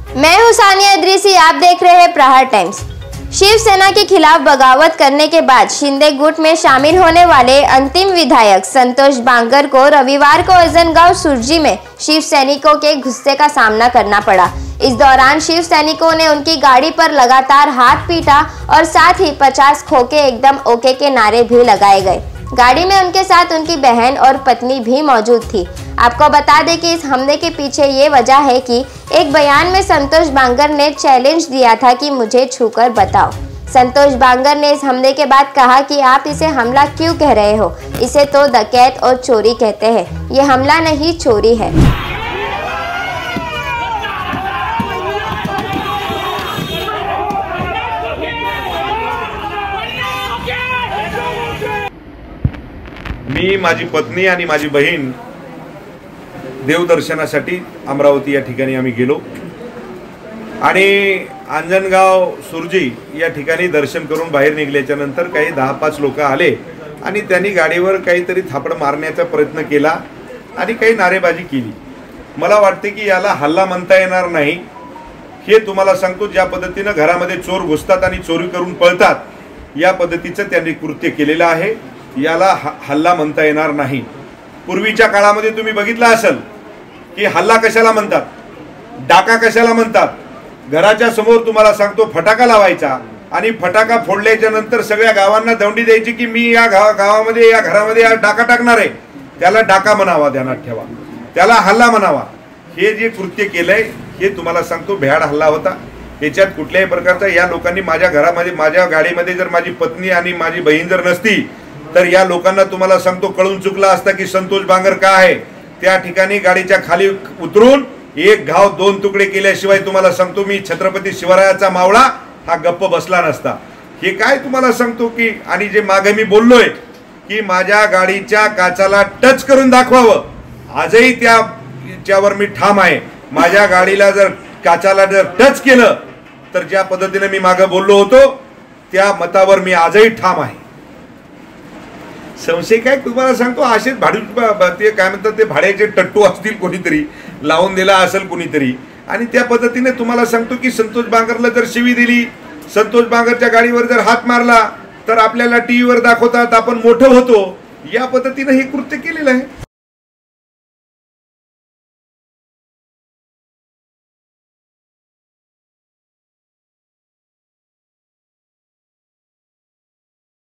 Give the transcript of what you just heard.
मैं हूं सानिया इद्रीसी, आप देख रहे हैं प्रहार टाइम्स। शिवसेना के खिलाफ बगावत करने के बाद शिंदे गुट में शामिल होने वाले अंतिम विधायक संतोष बांगर को रविवार को अजनगांव सुरजी में शिव सैनिकों के गुस्से का सामना करना पड़ा। इस दौरान शिव सैनिकों ने उनकी गाड़ी पर लगातार हाथ पीटा और साथ ही 50 खोके एकदम ओके के नारे भी लगाए गए। गाड़ी में उनके साथ उनकी बहन और पत्नी भी मौजूद थी। आपको बता दें कि इस हमले के पीछे ये वजह है कि एक बयान में संतोष बांगर ने चैलेंज दिया था कि मुझे छूकर बताओ। संतोष बांगर ने इस हमले के बाद कहा कि आप इसे हमला क्यों कह रहे हो, इसे तो डकैत और चोरी कहते हैं, ये हमला नहीं चोरी है। मी, माझी पत्नी आणि माझी बहीण देवदर्शनासाठी अमरावती या ठिकाणी आम्ही गेलो आणि अंजनगाव सुरजी या ठिकाणी दर्शन करून बाहेर निघल्याच्या नंतर काही 10-5 लोक आले आणि त्यांनी गाडीवर काहीतरी थापड मारण्याचा प्रयत्न केला आणि काही नारेबाजी केली। मला वाटते की याला हल्ला म्हणता येणार नाही। हे तुम्हाला सांगतो, ज्या पद्धतीने घरामध्ये चोर घुसतात आणि चोरी करून पळतात, या पद्धतीचं त्यांनी कृत्य केलेलं आहे। याला हल्ला म्हणता येणार नाही। पूर्वीच्या काळामध्ये तुम्ही बघितलं असेल की हल्ला कशाला म्हणतात, डाका कशाला म्हणतात। घराच्या समोर तुम्हाला सांगतो फटाका लावायचा आणि फटाका फोडल्याच्या नंतर सगळ्या गावांना दौंडी द्यायची की मी या गावामध्ये या घरामध्ये या डाका टाकणार आहे, त्याला डाका म्हणावा, ध्यानात ठेवा, त्याला हल्ला म्हणावा। हे जे कृत्य केलंय हे तुम्हाला सांगतो भ्याड हल्ला होता। याच्यात कुठल्याही प्रकारचा या लोकांनी माझ्या घरामध्ये माझ्या गाडीमध्ये जर माझी पत्नी आणि माझी बहीण जर नसती तर या लोकांना तुम्हाला सांगतो कळून चुकला असता की संतोष बांगर का आहे। त्या ठिकाणी गाडीच्या खाली उतरून एक घाव 2 तुकडे केल्याशिवाय तुम्हाला सांगतो मी छत्रपती शिवरायाचा मावळा हा गप्प बसला नसता। हे काय तुम्हाला सांगतो की आणि जे मागे मी बोललोय की माझ्या गाडीच्या काचाला टच करून दाखवावं, आजही त्यावर मी ठाम आहे। माझ्या गाडीला जर काचाला जर टच केलं तर ज्या पद्धतीने मी मागे बोललो होतो त्या मतावर मी आजही ठाम आहे। संशय काय तुम्हाला सांगतो, असेच ते काय म्हणतात ते भाड्याचे टट्टू असतील, कोणीतरी लावून दिला असेल कोणीतरी, आणि त्या पद्धतीने तुम्हाला सांगतो की संतोष बांगरला जर शिवी दिली, संतोष बांगरच्या गाडीवर जर हात मारला तर आपल्याला टीव्हीवर दाखवतात आपण मोठं होतो, या पद्धतीने हे कृत्य केलेलं आहे।